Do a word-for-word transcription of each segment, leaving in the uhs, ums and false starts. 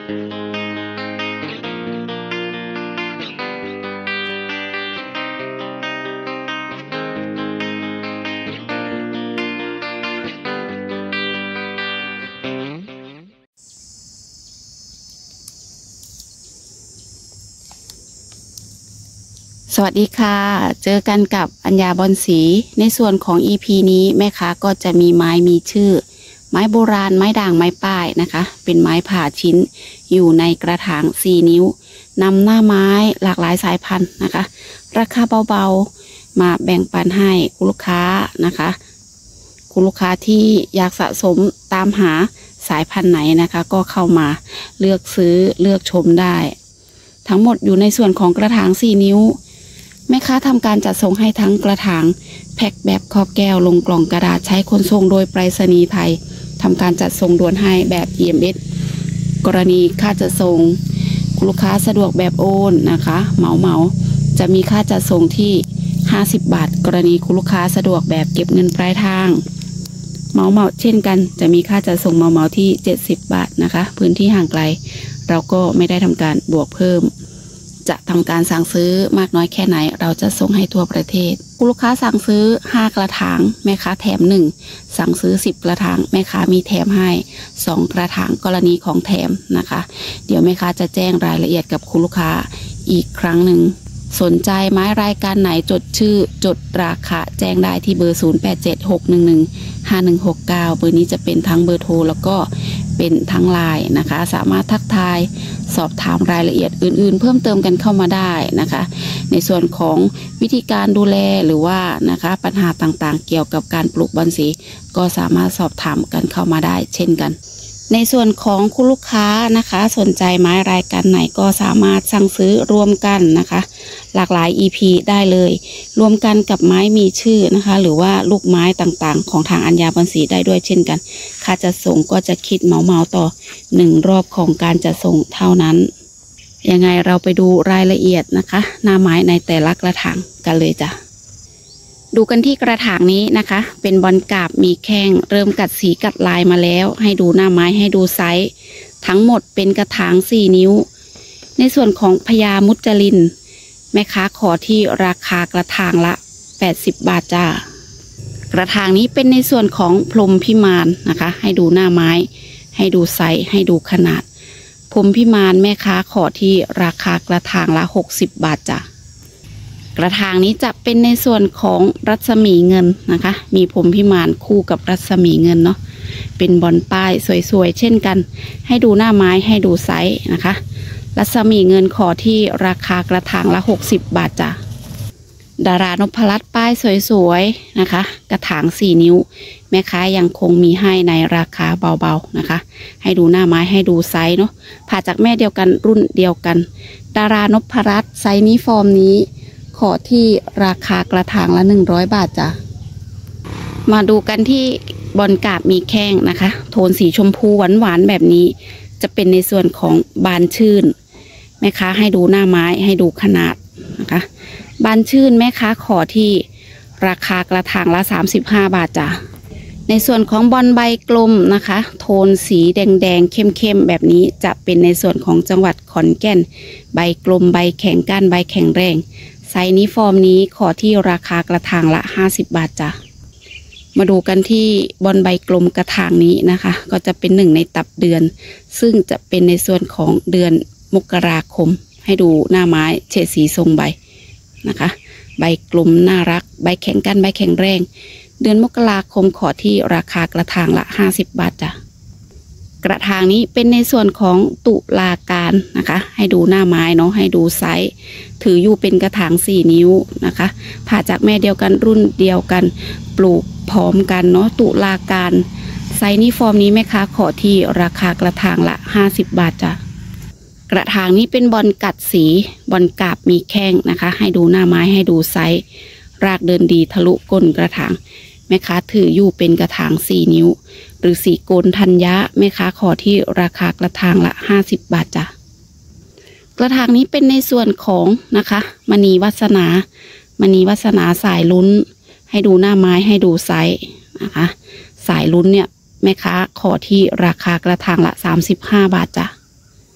สวัสดีค่ะเจอกันกับอัญญาบอนสีในส่วนของ อี พี นี้แม่ค้าก็จะมีไม้มีชื่อไม้โบราณไม้ด่างไม้ป้ายนะคะเป็นไม้ผ่าชิ้นอยู่ในกระถางสี่นิ้วนำหน้าไม้หลากหลายสายพันธุ์นะคะราคาเบาๆมาแบ่งปันให้คุณลูกค้านะคะคุณลูกค้าที่อยากสะสมตามหาสายพันธุ์ไหนนะคะก็เข้ามาเลือกซื้อเลือกชมได้ทั้งหมดอยู่ในส่วนของกระถางสี่นิ้วแม่ค้าทำการจัดส่งให้ทั้งกระถางแพ็คแบบครอบแก้วลงกล่องกระดาษใช้ขนส่งโดยไปรษณีย์ไทยทำการจัดส่งด่วนให้แบบ อี เอ็ม เอส กรณีค่าจัดส่งคุณลูกค้าสะดวกแบบโอนนะคะเหมาเหมาจะมีค่าจัดส่งที่ห้าสิบบาทกรณีคุณลูกค้าสะดวกแบบเก็บเงินปลายทางเหมาเหมาเช่นกันจะมีค่าจัดส่งเหมาเหมาที่เจ็ดสิบบาทนะคะพื้นที่ห่างไกลเราก็ไม่ได้ทำการบวกเพิ่มจะทำการสั่งซื้อมากน้อยแค่ไหนเราจะส่งให้ทั่วประเทศคุณลูกค้าสั่งซื้อห้ากระถางแม่ค้าแถมหนึ่งสั่งซื้อสิบกระถางแม่ค้ามีแถมให้สองกระถางกรณีของแถมนะคะเดี๋ยวแม่ค้าจะแจ้งรายละเอียดกับคุณลูกค้าอีกครั้งหนึ่งสนใจไม้รายการไหนจดชื่อจดราคาแจ้งได้ที่เบอร์ศูนย์ แปด เจ็ด หก หนึ่ง หนึ่ง ห้า หนึ่ง หก เก้าเบอร์นี้จะเป็นทั้งเบอร์โทรแล้วก็เป็นทั้งไลน์นะคะสามารถทักทายสอบถามรายละเอียดอื่นๆเพิ่มเติมกันเข้ามาได้นะคะในส่วนของวิธีการดูแลหรือว่านะคะปัญหาต่างๆเกี่ยวกับการปลูกบอนสีก็สามารถสอบถามกันเข้ามาได้เช่นกันในส่วนของคุณลูกค้านะคะสนใจไม้รายการไหนก็สามารถสั่งซื้อรวมกันนะคะหลากหลาย อี พี ได้เลยรวมกันกับไม้มีชื่อนะคะหรือว่าลูกไม้ต่างๆของทางอัญญาบอนสีได้ด้วยเช่นกันค่าจัดส่งก็จะคิดเหมาเหมาต่อหนึ่งรอบของการจัดส่งเท่านั้นยังไงเราไปดูรายละเอียดนะคะหน้าไม้ในแต่ละกระถางกันเลยจ้ะดูกันที่กระถางนี้นะคะเป็นบอลกาบมีแข้งเริ่มกัดสีกัดลายมาแล้วให้ดูหน้าไม้ให้ดูไซส์ทั้งหมดเป็นกระถางสี่นิ้วในส่วนของพญามุจลินแม่ค้าขอที่ราคากระถางละแปดสิบบาทจ้ากระถางนี้เป็นในส่วนของพรหมพิมานนะคะให้ดูหน้าไม้ให้ดูไซส์ให้ดูขนาดพรหมพิมานแม่ค้าขอที่ราคากระถางละหกสิบบาทจ้ะกระถางนี้จะเป็นในส่วนของรัศมีเงินนะคะมีพรหมพิมานคู่กับรัศมีเงินเนาะเป็นบอลป้ายสวยๆเช่นกันให้ดูหน้าไม้ให้ดูไซส์นะคะรัศมีเงินขอที่ราคากระถางละหกสิบบาทจ้ะดารานพรัตน์ป้ายสวยๆนะคะกระถางสี่นิ้วแม่ค้ายังคงมีให้ในราคาเบาๆนะคะให้ดูหน้าไม้ให้ดูไซส์เนาะผ่าจากแม่เดียวกันรุ่นเดียวกันดารานพรัตน์ไซส์นี้ฟอร์มนี้ขอที่ราคากระถางละหนึ่งร้อยบาทจ้ะมาดูกันที่บอลกาบมีแข้งนะคะโทนสีชมพูหวานๆแบบนี้จะเป็นในส่วนของบานชื่นแม่ค้าให้ดูหน้าไม้ให้ดูขนาดนะคะบานชื่นแม่ค้าขอที่ราคากระถางละสามสิบห้าบาทจ้ะในส่วนของบอลใบกลมนะคะโทนสีแดงๆเข้มๆแบบนี้จะเป็นในส่วนของจังหวัดขอนแก่นใบกลมใบแข็งก้านใบแข็งแรงไซส์นี้ฟอร์มนี้ขอที่ราคากระถางละห้าสิบบาทจ้ะมาดูกันที่บอลใบกลมกระถางนี้นะคะก็จะเป็นหนึ่งในตับเดือนซึ่งจะเป็นในส่วนของเดือนมกราคมให้ดูหน้าไม้เฉดสีทรงใบนะคะใบกลมน่ารักใบแข็งก้านใบแข็งแรงเดือนมกราคมขอที่ราคากระถางละห้าสิบบาทจ้ะกระถางนี้เป็นในส่วนของตุลาการนะคะให้ดูหน้าไม้เนาะให้ดูไซส์ถืออยู่เป็นกระถางสี่นิ้วนะคะผ่าจากแม่เดียวกันรุ่นเดียวกันปลูกพร้อมกันเนาะตุลาการไซส์นี้ฟอร์มนี้แม่ค้าขอที่ราคากระถางละห้าสิบบาทจ้ะกระถางนี้เป็นบอลกัดสีบอลกาบมีแข้งนะคะให้ดูหน้าไม้ให้ดูไซส์รากเดินดีทะลุก้นกระถางแม่ค้าถืออยู่เป็นกระถางสี่นิ้วหรือสีโกนธัญญะแม่ค้าขอที่ราคากระถางละห้าสิบบาทจ้ะกระถางนี้เป็นในส่วนของนะคะมณีวัสนามณีวัสนาสายลุ้นให้ดูหน้าไม้ให้ดูไซส์นะคะสายลุ้นเนี่ยแม่ค้าขอที่ราคากระถางละสามสิบห้าบาทจ้ะ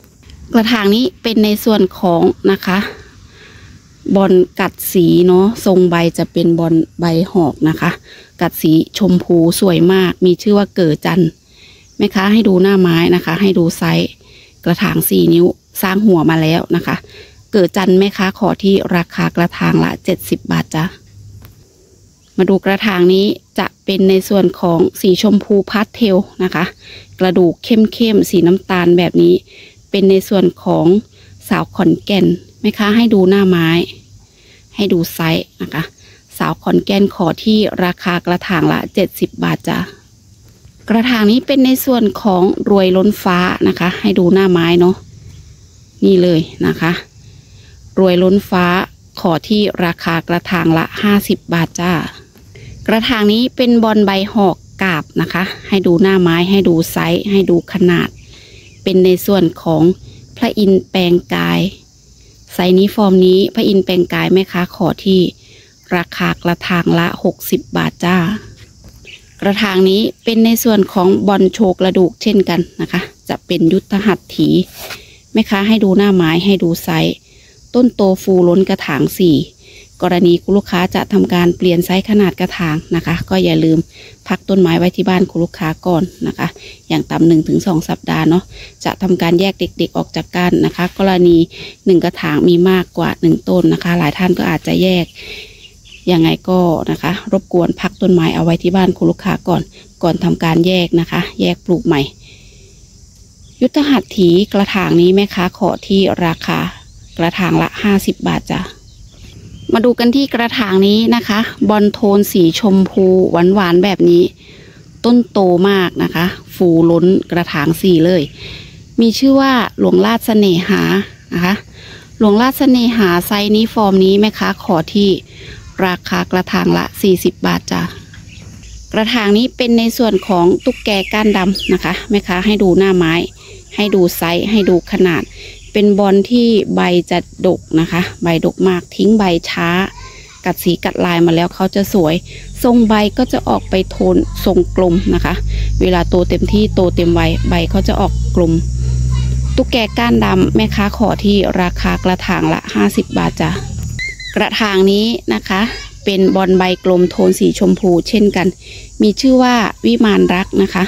กระถางนี้เป็นในส่วนของนะคะบอลกัดสีเนาะทรงใบจะเป็นบอลใบหอกนะคะกัดสีชมพูสวยมากมีชื่อว่าเกิดจันแม่ค้าให้ดูหน้าไม้นะคะให้ดูไซส์กระถางสี่นิ้วสร้างหัวมาแล้วนะคะเกิดจันแม่ค้าขอที่ราคากระถางละเจ็ดสิบบาทจ้ะมาดูกระถางนี้จะเป็นในส่วนของสีชมพูพาสเทลนะคะกระดูกเข้มๆสีน้ำตาลแบบนี้เป็นในส่วนของสาวขอนแก่นแม่ค้าให้ดูหน้าไม้ให้ดูไซส์นะคะสาวขอนแก่นขอที่ราคากระถางละเจ็ดสิบบาทจ้ะกระถางนี้เป็นในส่วนของรวยล้นฟ้านะคะให้ดูหน้าไม้เนาะนี่เลยนะคะรวยล้นฟ้าขอที่ราคากระถางละห้าสิบบาทจ้ากระถางนี้เป็นบอลใบหอกกาบนะคะให้ดูหน้าไม้ให้ดูไซส์ให้ดูขนาดเป็นในส่วนของพระอินทร์แปลงกายไซส์นี้ฟอร์มนี้พระอินทร์แปลงกายแม่ค้าขอที่ราคากระถางละหกสิบบาทจ้ากระถางนี้เป็นในส่วนของบอลโชกระดูกเช่นกันนะคะจะเป็นยุทธหัตถีแม่ค้าให้ดูหน้าไม้ให้ดูไซส์ต้นโตฟูล้นกระถางสี่กรณีคุณลูกค้าจะทำการเปลี่ยนไซส์ขนาดกระถางนะคะก็อย่าลืมพักต้นไม้ไว้ที่บ้านคุณลูกค้าก่อนนะคะอย่างต่ำหนึ่งถึงสองสัปดาห์เนาะจะทำการแยกเด็กๆออกจากกันนะคะกรณีหนึ่งกระถางมีมากกว่าหนึ่งต้นนะคะหลายท่านก็อาจจะแยกยังไงก็นะคะรบกวนพักต้นไม้เอาไว้ที่บ้านคุณลูกค้าก่อนก่อนทำการแยกนะคะแยกปลูกใหม่ยุทธหัตถีกระถางนี้แม่ค้าขอที่ราคากระถางละห้าสิบบาทจ้ะมาดูกันที่กระถางนี้นะคะบอลโทนสีชมพูหวานๆแบบนี้ต้นโตมากนะคะฟูล้นกระถางสี่เลยมีชื่อว่าหลวงราชเสน่หานะคะหลวงราชเสน่หาไซส์นี้ฟอร์มนี้แม่ค้าขอที่ราคากระถางละสี่สิบบาทจ้ะกระถางนี้เป็นในส่วนของตุ๊กแกก้านดำนะคะแม่ค้าให้ดูหน้าไม้ให้ดูไซส์ให้ดูขนาดเป็นบอลที่ใบจะดกนะคะใบดกมากทิ้งใบช้ากัดสีกัดลายมาแล้วเขาจะสวยทรงใบก็จะออกไปโทนทรงกลมนะคะเวลาโตเต็มที่โตเต็มวัยใบเขาจะออกกลมตุ๊กแกก้านดำแม่ค้าขอที่ราคากระถางละห้าสิบบาทจ้ะกระถางนี้นะคะเป็นบอลใบกลมโทนสีชมพูเช่นกันมีชื่อว่าวิมานรักนะคะ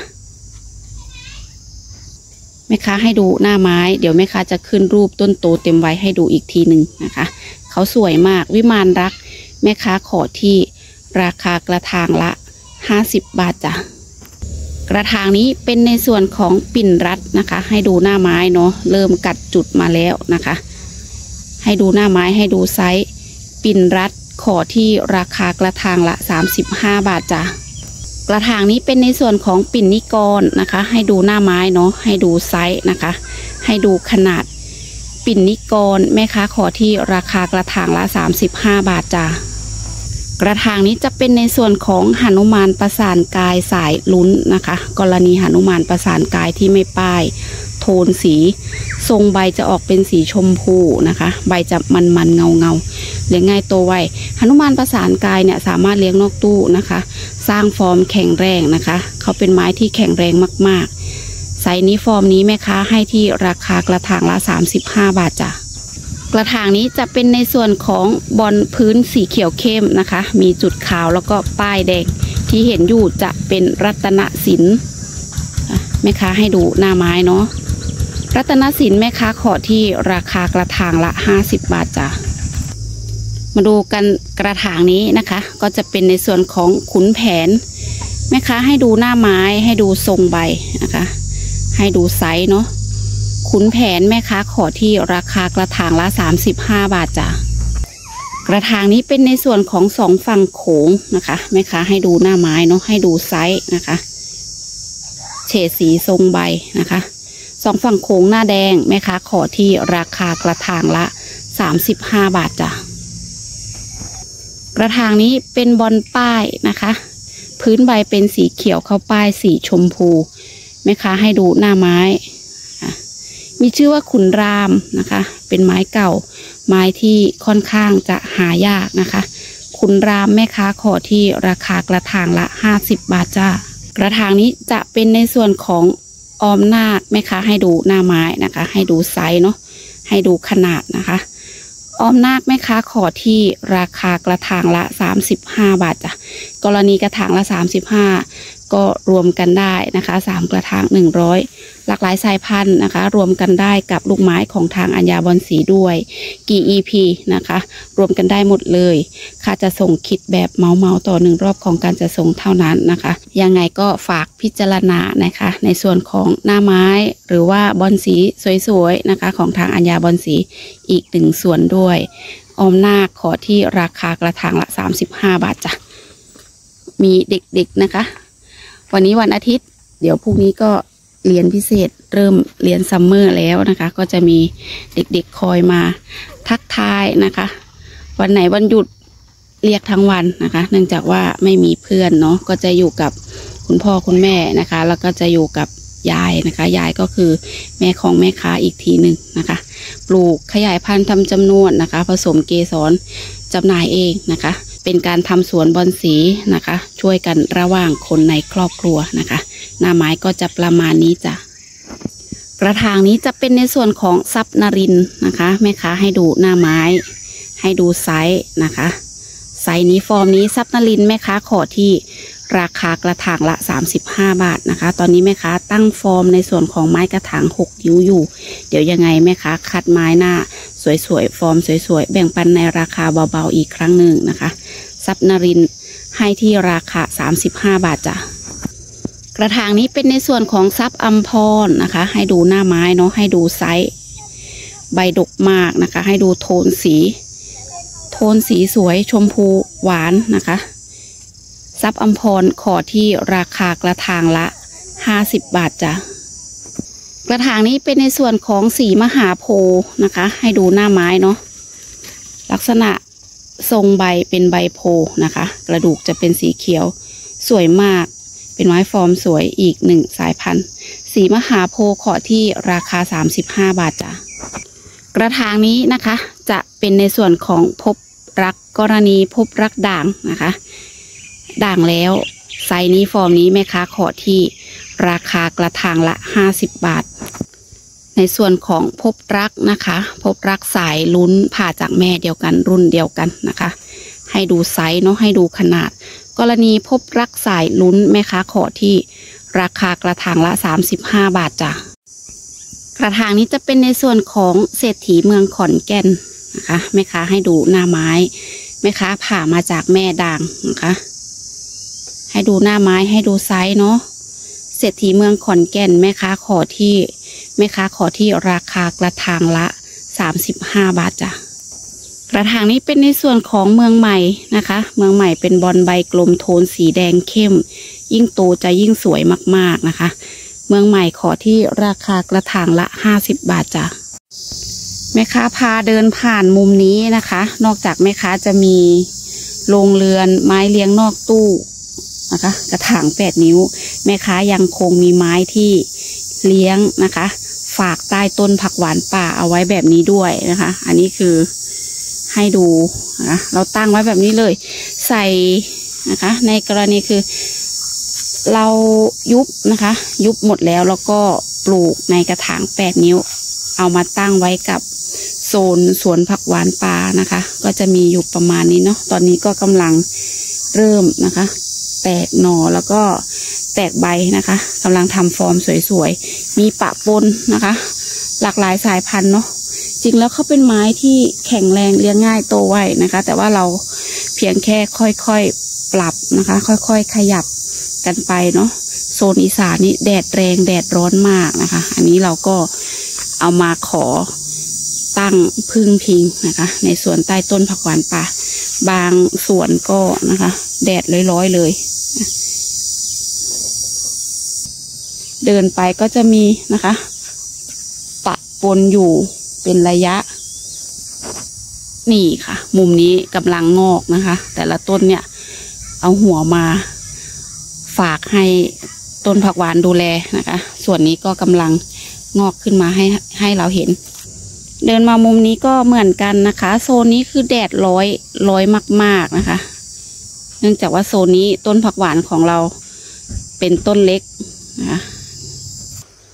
แม่ค้าให้ดูหน้าไม้เดี๋ยวแม่ค้าจะขึ้นรูปต้นโตเต็มวัยให้ดูอีกทีหนึ่งนะคะเขาสวยมากวิมานรักแม่ค้าขอที่ราคากระถางละห้าสิบบาทจ้ะกระถางนี้เป็นในส่วนของปิ่นรัดนะคะให้ดูหน้าไม้เนาะเริ่มกัดจุดมาแล้วนะคะให้ดูหน้าไม้ให้ดูไซส์ปิ่นรัดขอที่ราคากระถางละสามสิบห้าบาทจ้ะกระถางนี้เป็นในส่วนของปิ่นนิกรนะคะให้ดูหน้าไม้เนาะให้ดูไซส์นะคะให้ดูขนาดปิ่นนิกรแม่ค้าขอที่ราคากระถางละสามสิบห้าบาทจ้ะกระถางนี้จะเป็นในส่วนของหนุมานประสานกายสายลุ้นนะคะกรณีหนุมานประสานกายที่ไม่ป้ายโทนสีทรงใบจะออกเป็นสีชมพูนะคะใบจะมันมันเงาเงาเลี้ยงง่ายโตไวหนุมานประสานกายเนี่ยสามารถเลี้ยงนอกตู้นะคะสร้างฟอร์มแข็งแรงนะคะเขาเป็นไม้ที่แข็งแรงมากๆไซส์นี้ฟอร์มนี้แม่ค้าให้ที่ราคากระถางละสามสิบห้าบาทจ้ะกระถางนี้จะเป็นในส่วนของบอลพื้นสีเขียวเข้มนะคะมีจุดขาวแล้วก็ป้ายแดงที่เห็นอยู่จะเป็นรัตนศิลป์แม่ค้าให้ดูหน้าไม้เนาะรัตนศิลป์แม่ค้าขอที่ราคากระถางละห้าสิบบาทจ้ะมาดูกันกระถางนี้นะคะก็จะเป็นในส่วนของขุนแผนแม่ค้าให้ดูหน้าไม้ให้ดูทรงใบนะคะให้ดูไซส์เนาะขุนแผนแม่ค้าขอที่ราคากระถางละสามสิบห้าบาทจ้ะกระถางนี้เป็นในส่วนของสองฝั่งโขงนะคะแม่ค้าให้ดูหน้าไม้เนาะให้ดูไซส์นะคะเฉดสีทรงใบนะคะสองฝั่งโขงหน้าแดงแม่ค้าขอที่ราคากระถางละสามสิบห้าบาทจ้ะกระถางนี้เป็นบอลป้ายนะคะพื้นใบเป็นสีเขียวเข้าป้ายสีชมพูแม่ค้าให้ดูหน้าไม้มีชื่อว่าขุนรามนะคะเป็นไม้เก่าไม้ที่ค่อนข้างจะหายากนะคะขุนรามแม่ค้าขอที่ราคากระถางละห้าสิบบาทจ้ากระถางนี้จะเป็นในส่วนของออมนาคแม่ค้าให้ดูหน้าไม้นะคะ ให้ดูไซส์เนาะให้ดูขนาดนะคะออมนาคแม่ค้าขอที่ราคากระถางละสามสิบห้าบาทจ้ะกรณีกระถางละสามสิบห้าก็รวมกันได้นะคะสามกระถางหนึ่งร้อยหลากหลายสายพันธุ์นะคะรวมกันได้กับลูกไม้ของทางอัญญาบอนสีด้วยกี่ อี พี นะคะรวมกันได้หมดเลยค่าจะส่งคิดแบบเมาเมาต่อหนึ่งรอบของการจะส่งเท่านั้นนะคะยังไงก็ฝากพิจารณานะคะในส่วนของหน้าไม้หรือว่าบอนสีสวยๆนะคะของทางอัญญาบอนสีอีกหนึ่งส่วนด้วยออมนาคขอที่ราคากระถางละสามสิบห้าบาทจ้ะมีเด็กๆนะคะวันนี้วันอาทิตย์เดี๋ยวพรุ่งนี้ก็เรียนพิเศษเริ่มเรียนซัมเมอร์แล้วนะคะก็จะมีเด็กๆคอยมาทักทายนะคะวันไหนวันหยุดเรียกทั้งวันนะคะเนื่องจากว่าไม่มีเพื่อนเนาะก็จะอยู่กับคุณพ่อคุณแม่นะคะแล้วก็จะอยู่กับยายนะคะยายก็คือแม่ของแม่ค้าอีกทีหนึ่งนะคะปลูกขยายพันธุ์ทำจำนวนนะคะผสมเกสรจำหน่ายเองนะคะเป็นการทำสวนบอนสีนะคะช่วยกันระหว่างคนในครอบครัวนะคะหน้าไม้ก็จะประมาณนี้จ้ะกระถางนี้จะเป็นในส่วนของซับนารินนะคะแม่ค้าให้ดูหน้าไม้ให้ดูไซส์นะคะไซส์นี้ฟอร์มนี้ซับนารินแม่ค้าขอที่ราคากระถางละสามสิบห้าบาทนะคะตอนนี้แม่ค้าตั้งฟอร์มในส่วนของไม้กระถางหกนิ้วอยู่เดี๋ยวยังไงแม่ค้าคัดไม้หน้าสวยๆฟอร์มสวยๆแบ่งปันในราคาเบาๆอีกครั้งหนึ่งนะคะซับนารินให้ที่ราคาสามสิบห้าบาทจ้ะกระถางนี้เป็นในส่วนของซับอัมพรนะคะให้ดูหน้าไม้เนาะให้ดูไซส์ใบดกมากนะคะให้ดูโทนสีโทนสีสวยชมพูหวานนะคะซับอัมพรขอที่ราคากระถางละห้าสิบบาทจ้ะกระถางนี้เป็นในส่วนของสีมหาโพธิ์นะคะให้ดูหน้าไม้เนาะลักษณะทรงใบเป็นใบโพธิ์นะคะกระดูกจะเป็นสีเขียวสวยมากเป็นไม้ฟอร์มสวยอีกหนึ่งสายพันธุ์สีมหาโพธิ์ขอที่ราคาสามสิบห้าบาทจ้ะกระถางนี้นะคะจะเป็นในส่วนของพบรักกรณีพบรักด่างนะคะด่างแล้วไซส์นี้ฟอร์มนี้แม่ค้าขอที่ราคากระถางละห้าสิบบาทในส่วนของพบรักนะคะพบรักสายลุ้นผ่าจากแม่เดียวกันรุ่นเดียวกันนะคะให้ดูไซส์เนาะให้ดูขนาดกรณีพบรักสายลุ้นแม่ค้าขอที่ราคากระถางละสามสิบห้าบาทจ้ะกระถางนี้จะเป็นในส่วนของเศรษฐีเมืองขอนแก่นนะคะแม่ค้าให้ดูหน้าไม้แม่ค้าผ่ามาจากแม่ด่างนะคะให้ดูหน้าไม้ให้ดูไซส์เนาะเศรษฐีเมืองขอนแก่นแม่ค้าขอที่แม่ค้าขอที่ราคากระถางละสามสิบห้าบาทจ้ะกระถางนี้เป็นในส่วนของเมืองใหม่นะคะเมืองใหม่เป็นบอลใบกลมโทนสีแดงเข้มยิ่งโตจะยิ่งสวยมากๆนะคะเมืองใหม่ขอที่ราคากระถางละห้าสิบบาทจ้ะแม่ค้าพาเดินผ่านมุมนี้นะคะนอกจากแม่ค้าจะมีโรงเรือนไม้เลี้ยงนอกตู้นะคะกระถางแปดนิ้วแม่ค้ายังคงมีไม้ที่เลี้ยงนะคะฝากใต้ต้นผักหวานป่าเอาไว้แบบนี้ด้วยนะคะอันนี้คือให้ดูนะเราตั้งไว้แบบนี้เลยใส่นะคะในกรณีคือเรายุบนะคะยุบหมดแล้วแล้วก็ปลูกในกระถางแปดนิ้วเอามาตั้งไว้กับโซนสวนผักหวานป่านะคะก็จะมีอยู่ประมาณนี้เนาะตอนนี้ก็กำลังเริ่มนะคะแตกหน่อแล้วก็แตกใบนะคะกำลังทำฟอร์มสวยๆมีปะปนนะคะหลากหลายสายพันธุ์เนาะจริงแล้วเขาเป็นไม้ที่แข็งแรงเลี้ยงง่ายโตไวนะคะแต่ว่าเราเพียงแค่ค่อยๆปรับนะคะค่อยๆขยับกันไปเนาะโซนอีสานนี่แดดแรงแดดร้อนมากนะคะอันนี้เราก็เอามาขอตั้งพึ่งพิงนะคะในสวนใต้ต้นผักหวานป่าบางส่วนก็นะคะแดดร้อยๆเลยเดินไปก็จะมีนะคะปะปนอยู่เป็นระยะนี่ค่ะมุมนี้กำลังงอกนะคะแต่ละต้นเนี่ยเอาหัวมาฝากให้ต้นผักหวานดูแลนะคะส่วนนี้ก็กำลังงอกขึ้นมาให้ให้เราเห็นเดินมามุมนี้ก็เหมือนกันนะคะโซนนี้คือแดดร้อยร้อยมากๆนะคะเนื่องจากว่าโซนนี้ต้นผักหวานของเราเป็นต้นเล็กนะคะ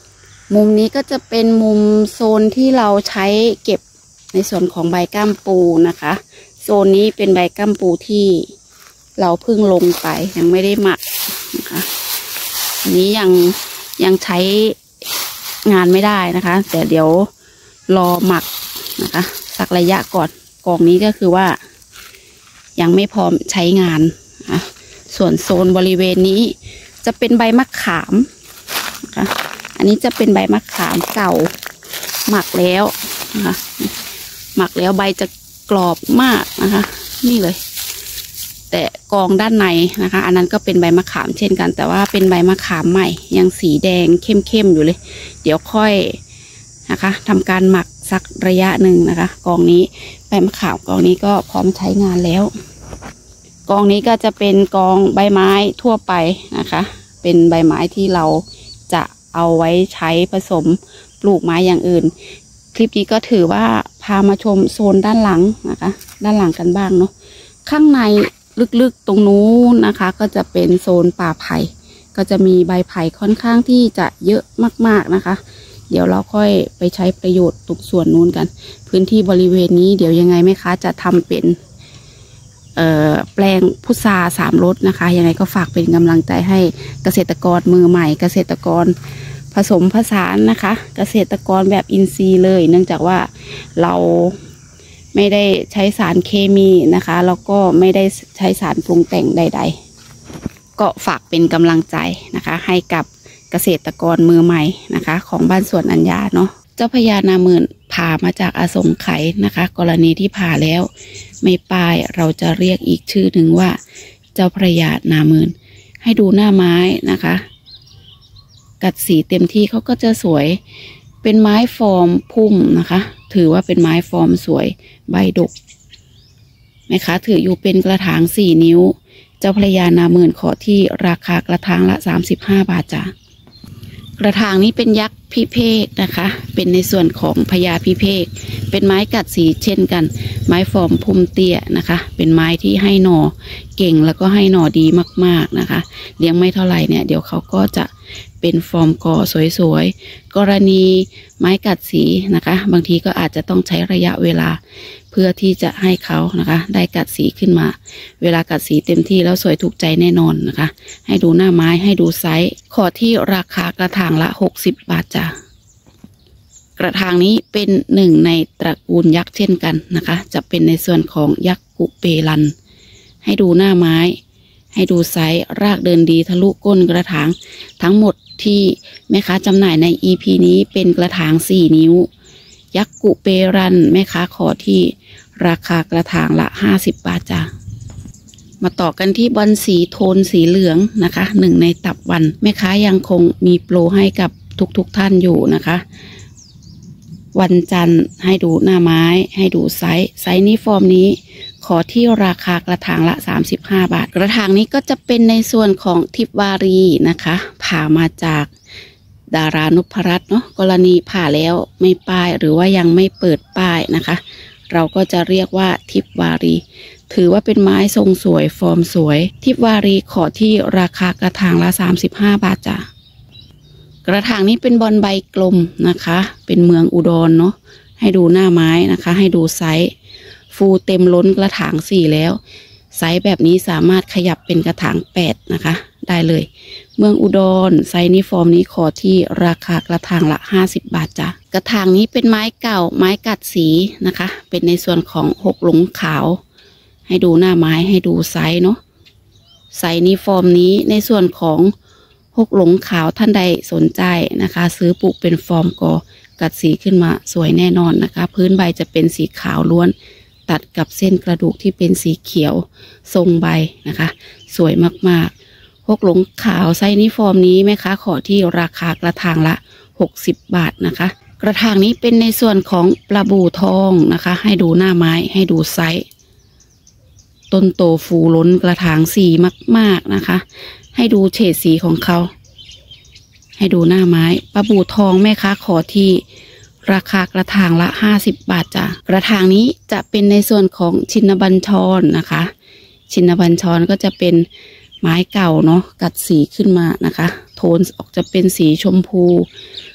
มุมนี้ก็จะเป็นมุมโซนที่เราใช้เก็บในส่วนของใบก้ามปูนะคะโซนนี้เป็นใบก้ามปูที่เราเพิ่งลงไปยังไม่ได้หมักนะคะอันนี้ยังยังใช้งานไม่ได้นะคะแต่เดี๋ยวรอหมักนะคะสักระยะก่อนกองนี้ก็คือว่ายังไม่พร้อมใช้งานนะส่วนโซนบริเวณนี้จะเป็นใบมะขามนะคะอันนี้จะเป็นใบมะขามเก่าหมักแล้วนะคะหมักแล้วใบจะกรอบมากนะคะนี่เลยแต่กองด้านในนะคะอันนั้นก็เป็นใบมะขามเช่นกันแต่ว่าเป็นใบมะขามใหม่ยังสีแดงเข้มๆอยู่เลยเดี๋ยวค่อยนะคะทำการหมักสักระยะหนึ่งนะคะกองนี้ใบมะขามกองนี้ก็พร้อมใช้งานแล้วกองนี้ก็จะเป็นกองใบไม้ทั่วไปนะคะเป็นใบไม้ที่เราจะเอาไว้ใช้ผสมปลูกไม้อย่างอื่นคลิปนี้ก็ถือว่าพามาชมโซนด้านหลังนะคะด้านหลังกันบ้างเนาะข้างในลึกๆตรงนู้นนะคะก็จะเป็นโซนป่าไผ่ก็จะมีใบไผ่ค่อนข้างที่จะเยอะมากๆนะคะเดี๋ยวเราค่อยไปใช้ประโยชน์ตรงส่วนนู้นกันพื้นที่บริเวณนี้เดี๋ยวยังไงแม่ค้าจะทำเป็นเอ่อแปลงพุทราสามรสนะคะยังไงก็ฝากเป็นกำลังใจให้เกษตรกรมือใหม่เกษตรกรผสมผสานนะคะเกษตรกรแบบอินทรีย์เลยเนื่องจากว่าเราไม่ได้ใช้สารเคมีนะคะแล้วก็ไม่ได้ใช้สารปรุงแต่งใดๆก็ฝากเป็นกำลังใจนะคะให้กับเกษตรกรมือใหม่นะคะของบ้านสวนอัญญาเนาะเจ้าพญานาหมื่นผ่ามาจากอสงไขยนะคะกรณีที่ผ่าแล้วไม่ป้ายเราจะเรียกอีกชื่อหนึ่งว่าเจ้าพญานาหมื่นให้ดูหน้าไม้นะคะกัดสีเต็มที่เขาก็จะสวยเป็นไม้ฟอร์มพุ่มนะคะถือว่าเป็นไม้ฟอร์มสวยใบดกนะคะถืออยู่เป็นกระถางสี่นิ้วเจ้าพญานาหมื่นขอที่ราคากระถางละสามสิบห้าบาทจ้ะกระถางนี้เป็นยักษ์พิเภกนะคะเป็นในส่วนของพญาพิเภกเป็นไม้กัดสีเช่นกันไม้ฟอร์มพุ่มเตี้ยนะคะเป็นไม้ที่ให้หน่อเก่งแล้วก็ให้หน่อดีมากๆนะคะเลี้ยงไม่เท่าไหร่เนี่ยเดี๋ยวเขาก็จะเป็นฟอร์มกอสวยๆกรณีไม้กัดสีนะคะบางทีก็อาจจะต้องใช้ระยะเวลาเพื่อที่จะให้เขานะคะได้กัดสีขึ้นมาเวลากัดสีเต็มที่แล้วสวยถูกใจแน่นอนนะคะให้ดูหน้าไม้ให้ดูไซส์ขอที่ราคากระถางละหกสิบบาทจ้ะกระถางนี้เป็นหนึ่งในตระกูลยักษ์เช่นกันนะคะจะเป็นในส่วนของยักษ์กุเปรันให้ดูหน้าไม้ให้ดูไซส์รากเดินดีทะลุก้นกระถางทั้งหมดที่แม่ค้าจำหน่ายใน อี พี นี้เป็นกระถางสี่นิ้วยักษ์กุเปรันแม่ค้าขอที่ราคากระถางละห้าสิบบาทจ้ะมาต่อกันที่บอลสีโทนสีเหลืองนะคะหนึ่งในตับวันแม่ค้ายังคงมีโปรให้กับทุกๆ ท่านอยู่นะคะวันจันทร์ให้ดูหน้าไม้ให้ดูไซส์ไซส์นี้ฟอร์มนี้ขอที่ราคากระถางละสามสิบห้าบาทกระถางนี้ก็จะเป็นในส่วนของทิพวารีนะคะผ่ามาจากดารานพรัตน์เนาะกรณีผ่าแล้วไม่ป้ายหรือว่ายังไม่เปิดป้ายนะคะเราก็จะเรียกว่าทิพวารีถือว่าเป็นไม้ทรงสวยฟอร์มสวยทิพวารีขอที่ราคากระถางละสามสิบห้าบาทจ้ะกระถางนี้เป็นบอลใบกลมนะคะเป็นเมืองอุดรเนาะให้ดูหน้าไม้นะคะให้ดูไซส์ฟูเต็มล้นกระถางสี่แล้วไซส์แบบนี้สามารถขยับเป็นกระถางแปดนะคะได้เลยเมืองอุดรไซส์นี้ฟอร์มนี้ขอที่ราคากระถางละห้าสิบบาทจ้ะกระถางนี้เป็นไม้เก่าไม้กัดสีนะคะเป็นในส่วนของหกหลงขาวให้ดูหน้าไม้ให้ดูไซส์เนาะไซส์นี้ฟอร์มนี้ในส่วนของหกหลงขาวท่านใดสนใจนะคะซื้อปลูกเป็นฟอร์มกอกัดสีขึ้นมาสวยแน่นอนนะคะพื้นใบจะเป็นสีขาวล้วนตัดกับเส้นกระดูกที่เป็นสีเขียวทรงใบนะคะสวยมากๆหกหลงขาวไซส์นี้ฟอร์มนี้แม่ค้าขอที่ราคากระถางละหกสิบบาทนะคะกระถางนี้เป็นในส่วนของปลาบูทองนะคะให้ดูหน้าไม้ให้ดูไซส์ต้นโตฟูล้นกระถางสีมากๆนะคะให้ดูเฉดสีของเขาให้ดูหน้าไม้ปลาบูทองแม่ค้าขอที่ราคากระถางละห้าสิบบาทจ้ะกระถางนี้จะเป็นในส่วนของชินบัญชรนะคะชินบัญชรก็จะเป็นไม้เก่าเนาะกัดสีขึ้นมานะคะโทนออกจะเป็นสีชมพู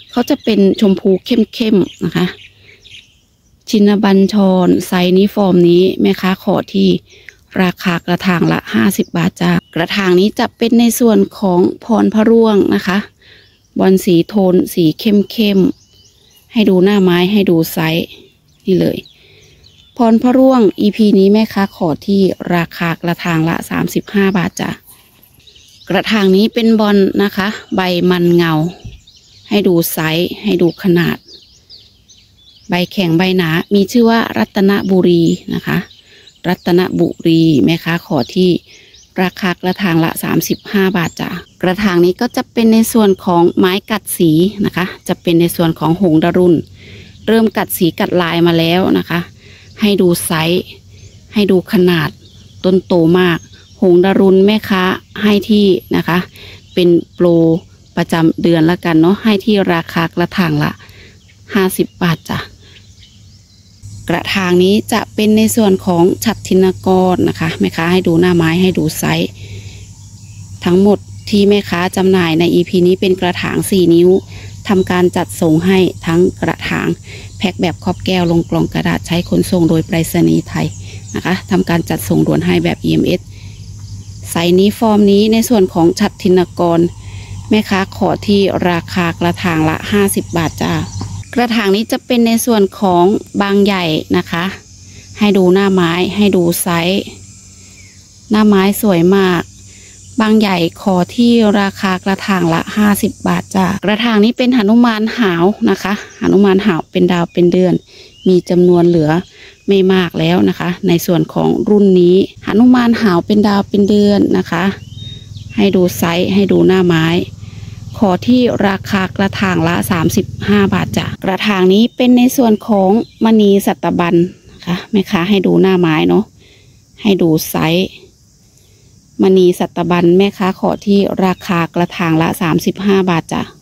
เขาจะเป็นชมพูเข้มๆนะคะชินบัญชรไซส์นี้ฟอร์มนี้แม่ค้าขอที่ราคากระถางละห้าสิบบาทจ้ากระถางนี้จะเป็นในส่วนของพรพระร่วงนะคะบอลสีโทนสีเข้มๆให้ดูหน้าไม้ให้ดูไซส์นี่เลยพรพระร่วง อี พี นี้แม่ค้าขอที่ราคากระถางละสามสิบห้าบาทจ้ากระถางนี้เป็นบอลนะคะใบมันเงาให้ดูไซส์ให้ดูขนาดใบแข็งใบหนามีชื่อว่ารัตนบุรีนะคะรัตนบุรีแม่ค้าขอที่ราคากระถางละสามสิบห้าบาทจ้ะกระถางนี้ก็จะเป็นในส่วนของไม้กัดสีนะคะจะเป็นในส่วนของหงดารุณเริ่มกัดสีกัดลายมาแล้วนะคะให้ดูไซส์ให้ดูขนาดต้นโตมากหงดารุณแม่ค้าให้ที่นะคะเป็นโปรประจำเดือนละกันเนาะให้ที่ราคากระถางละห้าสิบบาทจ้ะกระถางนี้จะเป็นในส่วนของฉัตรธินกรนะคะแม่ค้าให้ดูหน้าไม้ให้ดูไซส์ทั้งหมดที่แม่ค้าจำหน่ายใน อี พี นี้เป็นกระถางสี่นิ้วทำการจัดส่งให้ทั้งกระถางแพ็คแบบครอบแก้วลงกล่องกระดาษใช้ขนส่งโดยไปรษณีย์ไทยนะคะทำการจัดส่งด่วนให้แบบ อี เอ็ม เอส ไซส์นี้ฟอร์มนี้ในส่วนของฉัตรธินกรแม่ค้าขอที่ราคากระถางละห้าสิบบาทจ้ากระถางนี้จะเป็นในส่วนของบางใหญ่นะคะให้ดูหน้าไม้ให้ดูไซส์หน้าไม้สวยมากบางใหญ่ขอที่ราคากระถางละห้าสิบบาทจ้ากระถางนี้เป็นหนุมานหาวนะคะหนุมานหาวเป็นดาวเป็นเดือนมีจำนวนเหลือไม่มากแล้วนะคะในส่วนของรุ่นนี้หนุมานหาวเป็นดาวเป็นเดือนนะคะให้ดูไซส์ให้ดูหน้าไม้ขอที่ราคากระถางละสามสิบห้าบาทจ้ะกระถางนี้เป็นในส่วนของมณีสัตบันนะคะแม่ค้าให้ดูหน้าไม้เนาะให้ดูไซส์มณีสัตบันแม่ค้าขอที่ราคากระถางละสามสิบห้าบาทจ้ะ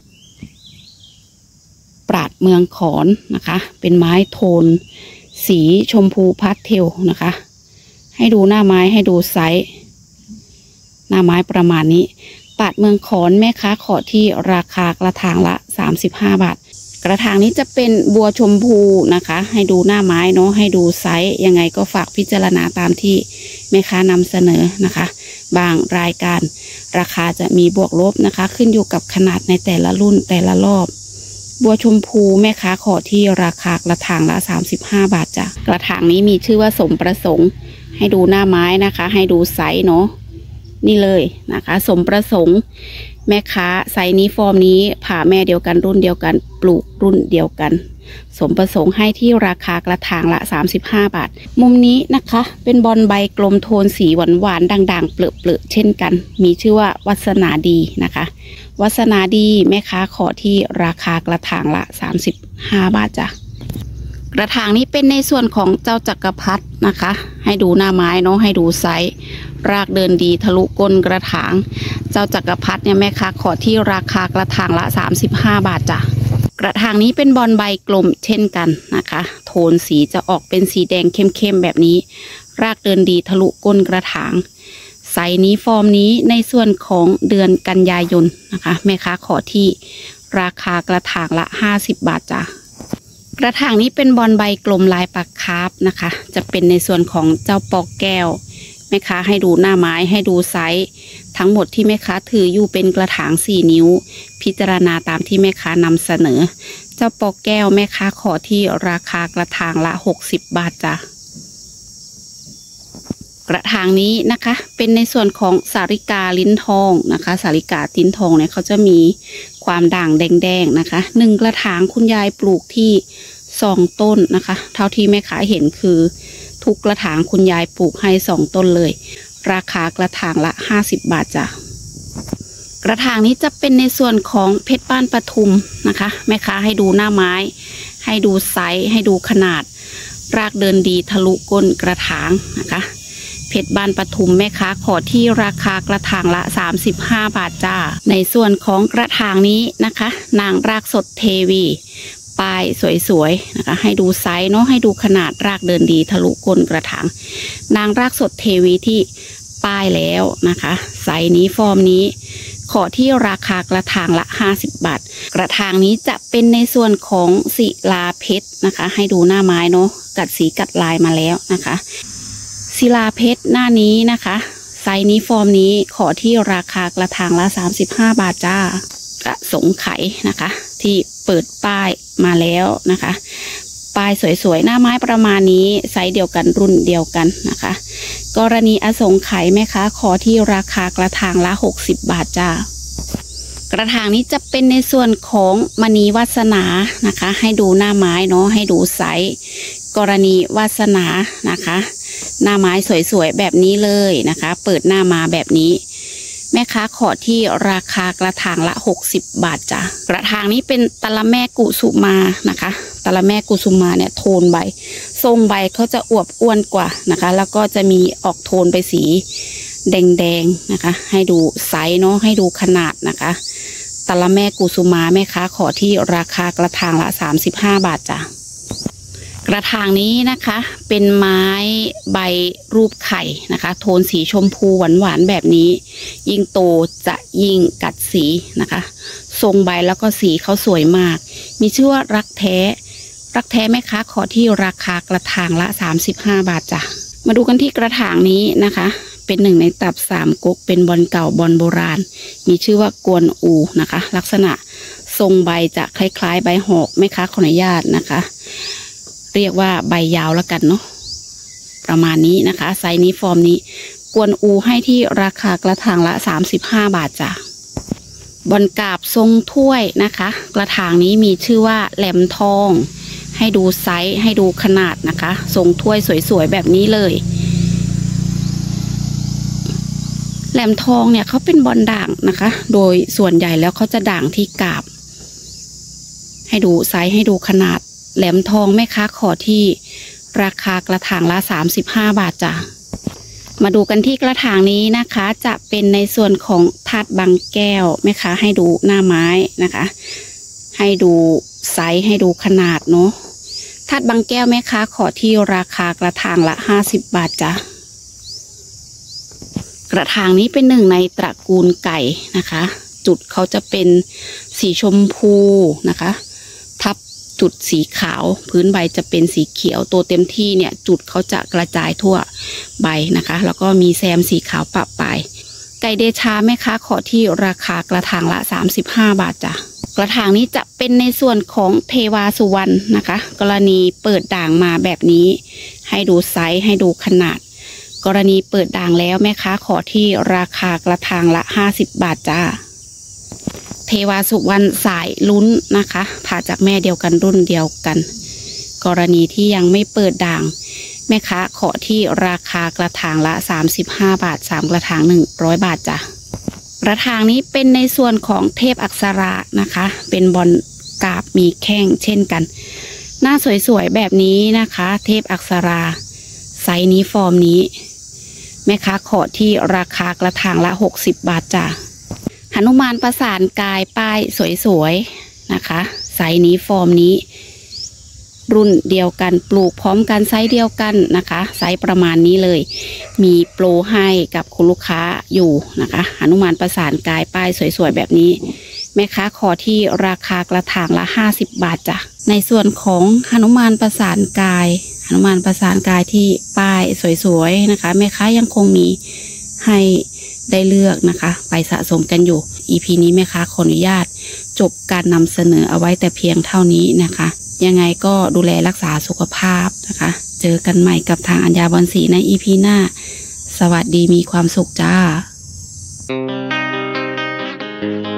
ปราดเมืองขอนนะคะเป็นไม้โทนสีชมพูพาสเทลนะคะให้ดูหน้าไม้ให้ดูไซส์หน้าไม้ประมาณนี้ปราดเมืองขอนแม่ค้าขอที่ราคากระถางละสามสิบห้าบาทกระถางนี้จะเป็นบัวชมพูนะคะให้ดูหน้าไม้เนาะให้ดูไซส์ยังไงก็ฝากพิจารณาตามที่แม่ค้านำเสนอนะคะบางรายการราคาจะมีบวกลบนะคะขึ้นอยู่กับขนาดในแต่ละรุ่นแต่ละรอบบัวชมพูแม่ค้าขอที่ราคากระถางละสามสิบห้าบาทจ้ะกระถางนี้มีชื่อว่าสมประสงค์ให้ดูหน้าไม้นะคะให้ดูไซส์เนาะนี่เลยนะคะสมประสงค์แม่ค้าไซส์นี้ฟอร์มนี้ผ่าแม่เดียวกันรุ่นเดียวกันปลูกรุ่นเดียวกันสมประสงค์ให้ที่ราคากระถางละสามสิบห้าบาทมุมนี้นะคะเป็นบอลใบกลมโทนสีหวานหวานด่างๆเปลือกๆเช่นกันมีชื่อว่าวัสนาดีนะคะวัสนาดีแม่ค้าขอที่ราคากระถางละสามสิบห้าบาทจ้ะกระถางนี้เป็นในส่วนของเจ้าจักรพรรดินะคะให้ดูหน้าไม้เนาะให้ดูไซส์รากเดินดีทะลุก้นกระถางเจ้าจักรพรรดิเนี่ยแม่ค้าขอที่ราคากระถางละสามสิบห้าบาทจ้ะกระถางนี้เป็นบอลใบกลมเช่นกันนะคะโทนสีจะออกเป็นสีแดงเข้มๆแบบนี้รากเดินดีทะลุก้นกระถางไซส์นี้ฟอร์มนี้ในส่วนของเดือนกันยายนนะคะแม่ค้าขอที่ราคากระถางละห้าสิบบาทจ้ะกระถางนี้เป็นบอลใบกลมลายปักคาร์ฟนะคะจะเป็นในส่วนของเจ้าปอกแก้วแม่ค้าให้ดูหน้าไม้ให้ดูไซส์ทั้งหมดที่แม่ค้าถืออยู่เป็นกระถางสี่นิ้วพิจารณาตามที่แม่ค้านำเสนอเจ้าปอกแก้วแม่ค้าขอที่ราคากระถางละหกสิบบาทจ้ะกระถางนี้นะคะเป็นในส่วนของสาริกาลิ้นทองนะคะสาริกาลิ้นทองเนี่ยเขาจะมีความด่างแดงๆนะคะหนึ่งกระถางคุณยายปลูกที่สองต้นนะคะเท่าที่แม่ค้าเห็นคือทุกกระถางคุณยายปลูกให้สองต้นเลยราคากระถางละห้าสิบบาทจ้ะกระถางนี้จะเป็นในส่วนของเพชรบ้านปทุมนะคะแม่ค้าให้ดูหน้าไม้ให้ดูไซส์ให้ดูขนาดรากเดินดีทะลุก้นกระถางนะคะเพชรบ้านปทุมแม่ค้าขอที่ราคากระถางละสามสิบห้าบาทจ้าในส่วนของกระถางนี้นะคะนางรากสดเทวีปลายสวยๆนะคะให้ดูไซส์เนาะให้ดูขนาดรากเดินดีทะลุก้นกระถางนางรากสดเทวีที่ป้ายแล้วนะคะไซส์นี้ฟอร์มนี้ขอที่ราคากระถางละห้าสิบบาทกระถางนี้จะเป็นในส่วนของศิลาเพชรนะคะให้ดูหน้าไม้เนาะกัดสีกัดลายมาแล้วนะคะศิลาเพชรหน้านี้นะคะไซส์นี้ฟอร์มนี้ขอที่ราคากระถางละสามสิบห้าบาทจ้ากระสงไขนะคะที่เปิดป้ายมาแล้วนะคะป้ายสวยๆหน้าไม้ประมาณนี้ไซส์เดียวกันรุ่นเดียวกันนะคะกรณีอสงไขยแม่ค้าขอที่ราคากระถางละหกสิบบาทจ้ากระถางนี้จะเป็นในส่วนของมณีวาสนานะคะให้ดูหน้าไม้เนาะให้ดูไซส์กรณีวาสนานะคะหน้าไม้สวยๆแบบนี้เลยนะคะเปิดหน้ามาแบบนี้แม่ค้าขอที่ราคากระถางละหกสิบบาทจ้ะกระถางนี้เป็นตะละแม่กุสุมานะคะตะละแม่กุสุมาเนี่ยโทนใบทรงใบเขาจะอวบอ้วนกว่านะคะแล้วก็จะมีออกโทนไปสีแดงๆนะคะให้ดูไซส์เนาะให้ดูขนาดนะคะตะละแม่กุสุมาแม่ค้าขอที่ราคากระถางละสามสิบห้าบาทจ้ะกระถางนี้นะคะเป็นไม้ใบรูปไข่นะคะโทนสีชมพูหวานๆแบบนี้ยิ่งโตจะยิ่งกัดสีนะคะทรงใบแล้วก็สีเขาสวยมากมีชื่อว่ารักแท้รักแท้แม่ค้าขอที่ราคากระถางละสามสิบห้าบาทจ้ะมาดูกันที่กระถางนี้นะคะเป็นหนึ่งในตับสามก๊กเป็นบอลเก่าบอลโบราณมีชื่อว่ากวนอูนะคะลักษณะทรงใบจะคล้ายๆใบหอกแม่ค้าขออนุญาตนะคะเรียกว่าใบยาวแล้วกันเนาะประมาณนี้นะคะไซส์นี้ฟอร์มนี้กวนอูให้ที่ราคากระถางละสามสิบห้าบาทจ้ะบอลกาบทรงถ้วยนะคะกระถางนี้มีชื่อว่าแหลมทองให้ดูไซส์ให้ดูขนาดนะคะทรงถ้วยสวยๆแบบนี้เลยแหลมทองเนี่ยเขาเป็นบอลด่างนะคะโดยส่วนใหญ่แล้วเขาจะด่างที่กาบให้ดูไซส์ให้ดูขนาดแหลมทองแม่ค้าขอที่ราคากระถางละสามสิบห้าบาทจ้ะมาดูกันที่กระถางนี้นะคะจะเป็นในส่วนของถาดบางแก้วแม่ค้าให้ดูหน้าไม้นะคะให้ดูไซส์ให้ดูขนาดเนาะถาดบางแก้วแม่ค้าขอที่ราคากระถางละห้าสิบบาทจ้ะกระถางนี้เป็นหนึ่งในตระกูลไก่นะคะจุดเขาจะเป็นสีชมพูนะคะทับจุดสีขาวพื้นใบจะเป็นสีเขียวตัวเต็มที่เนี่ยจุดเขาจะกระจายทั่วใบนะคะแล้วก็มีแซมสีขาวปะปลายไก่เดชาแม่ค้าขอที่ราคากระถางละสามสิบห้าบาทจ้ะกระถางนี้จะเป็นในส่วนของเทวาสุวรรณนะคะกรณีเปิดด่างมาแบบนี้ให้ดูไซส์ให้ดูขนาดกรณีเปิดด่างแล้วแม่ค้าขอที่ราคากระถางละห้าสิบบาทจ้าเทวาสุวรรณสายลุ้นนะคะผ่าจากแม่เดียวกันรุ่นเดียวกันกรณีที่ยังไม่เปิดด่างแม่ค้าขอที่ราคากระถางละสามสิบห้าบาทสามกระถางหนึ่งร้อยบาทจ้ะกระถางนี้เป็นในส่วนของเทพอักษรานะคะเป็นบอลกาบมีแข้งเช่นกันหน้าสวยๆแบบนี้นะคะเทพอักษราไซส์นี้ฟอร์มนี้แม่ค้าขอที่ราคากระถางละหกสิบบาทจ้ะหนุมานประสานกายป้ายสวยๆนะคะไซส์นี้ฟอร์มนี้รุ่นเดียวกันปลูกพร้อมกันไซส์เดียวกันนะคะไซส์ประมาณนี้เลยมีโปรให้กับคุณลูกค้าอยู่นะคะหนุมานประสานกายป้ายสวยๆแบบนี้แม่ค้าขอที่ราคากระถางละห้าสิบบาทจ้ะในส่วนของหนุมานประสานกายหนุมานประสานกายที่ป้ายสวยๆนะคะแม่ค้ายังคงมีให้ได้เลือกนะคะไปสะสมกันอยู่ อี พี นี้แม่ค้าขออนุญาตจบการนำเสนอเอาไว้แต่เพียงเท่านี้นะคะยังไงก็ดูแลรักษาสุขภาพนะคะเจอกันใหม่กับทางอัญญาบอนสีใน อี พี หน้าสวัสดีมีความสุขจ้า